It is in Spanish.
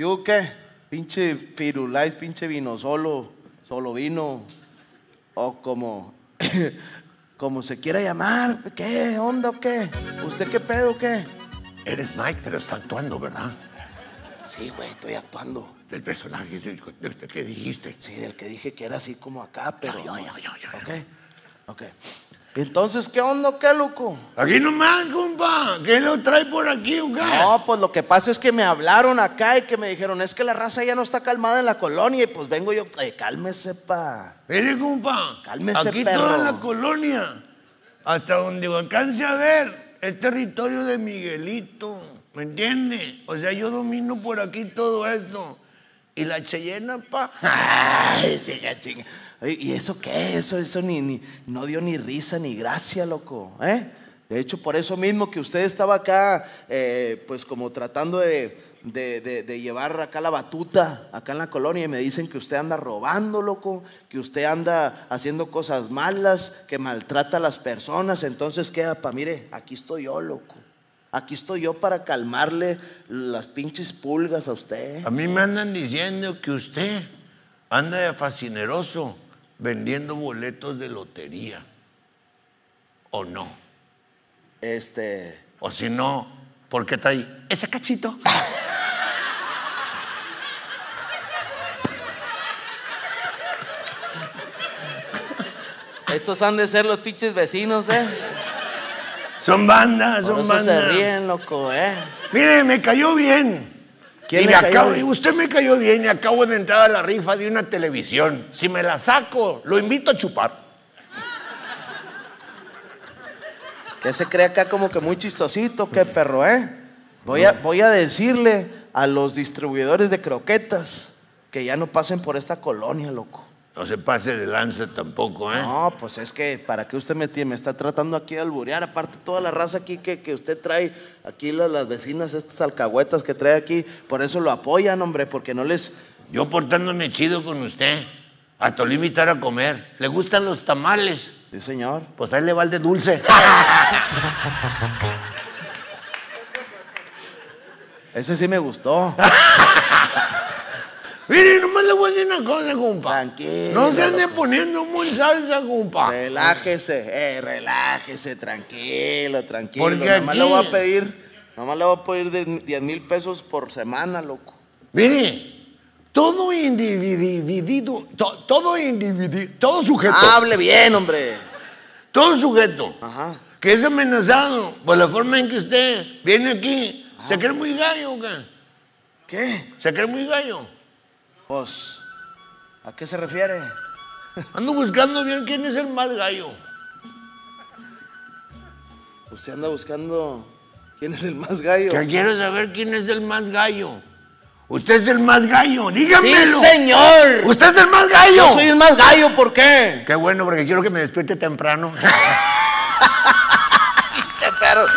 ¿Yo qué? Pinche Firulais, pinche vino solo vino, o como, como se quiera llamar. ¿Qué onda o qué? ¿Usted qué pedo o qué? Eres Mike, pero está actuando, ¿verdad? Sí, güey, estoy actuando. Del personaje del que dijiste. Sí, del que dije que era así como acá, pero... Ya. Ok. Entonces, ¿qué onda o qué, loco? Aquí nomás, compa. ¿Qué lo trae por aquí o qué? No, pues lo que pasa es que me hablaron acá y que me dijeron, es que la raza ya no está calmada en la colonia. Y pues vengo yo, cálmese, pa. Mire, compa. Cálmese, aquí perro. Toda la colonia, hasta donde alcance a ver, es territorio de Miguelito. ¿Me entiende? O sea, yo domino por aquí todo esto. ¿Y la Cheyena, pa? Ay, chinga. ¿Y eso qué? Eso no dio ni risa ni gracia, loco, ¿eh? De hecho, por eso mismo que usted estaba acá, pues como tratando de llevar acá la batuta, acá en la colonia, y me dicen que usted anda robando, loco, que usted anda haciendo cosas malas, que maltrata a las personas. Entonces, ¿qué, pa? Mire, aquí estoy yo, loco. Aquí estoy yo para calmarle las pinches pulgas a usted. A mí me andan diciendo que usted anda de fascineroso vendiendo boletos de lotería. ¿O no? O si no, ¿por qué trae ese cachito? Estos han de ser los pinches vecinos, ¿eh? Son bandas, Por son eso bandas. se ríen, loco, ¿eh? Mire, me cayó bien. ¿Quién me cayó bien? Usted me cayó bien y acabo de entrar a la rifa de una televisión. Si me la saco, lo invito a chupar. ¿Qué se cree acá como que muy chistosito? ¿Qué, perro, Voy a decirle a los distribuidores de croquetas que ya no pasen por esta colonia, loco. No se pase de lanza tampoco, ¿eh? No, pues es que, ¿para qué usted me está tratando aquí de alburear? Aparte, toda la raza aquí que usted trae, aquí las vecinas, estas alcahuetas que trae aquí, por eso lo apoyan, hombre, porque no les... Yo portándome chido con usted, hasta lo invitar a comer. ¿Le gustan los tamales? Sí, señor. Pues ahí le va el de dulce. Ese sí me gustó. Mire, nomás le voy a decir una cosa, compa. Tranquilo. No se ande poniendo muy salsa, compa. Relájese, tranquilo. Porque Nomás aquí... le voy a pedir de 10,000 pesos por semana, loco. Mire, todo sujeto. Hable bien, hombre. Todo sujeto. Ajá. Que es amenazado por la forma en que usted viene aquí. Ajá. ¿Se cree muy gallo o qué? ¿Qué? ¿Se cree muy gallo? Pues, ¿a qué se refiere? Ando buscando bien quién es el más gallo. Usted anda buscando quién es el más gallo. Que quiero saber quién es el más gallo. Usted es el más gallo, dígamelo. ¡Sí, señor! ¡Usted es el más gallo! Yo soy el más gallo, ¿por qué? Qué bueno, porque quiero que me despierte temprano. Pinche perro.